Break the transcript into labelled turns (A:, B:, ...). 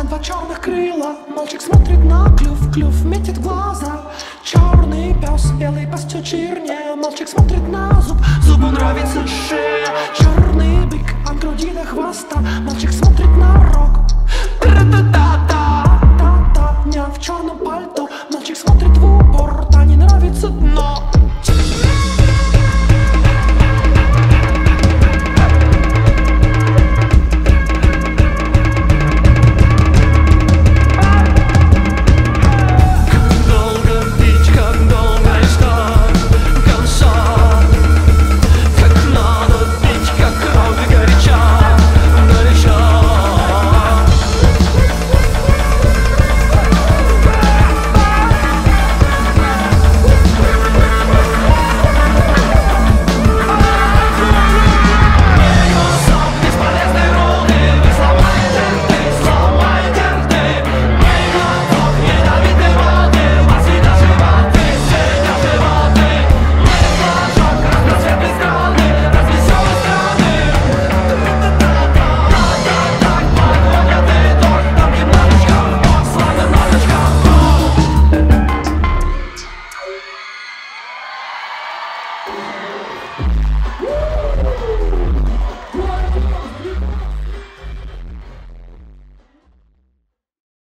A: два черных крыла. Мальчик смотрит на клюв, клюв метит глаза. Черный пес, белый пастью чернее. Мальчик смотрит на зуб, зубу нравится шея. Черный бык от груди до хвоста. Мальчик смотрит на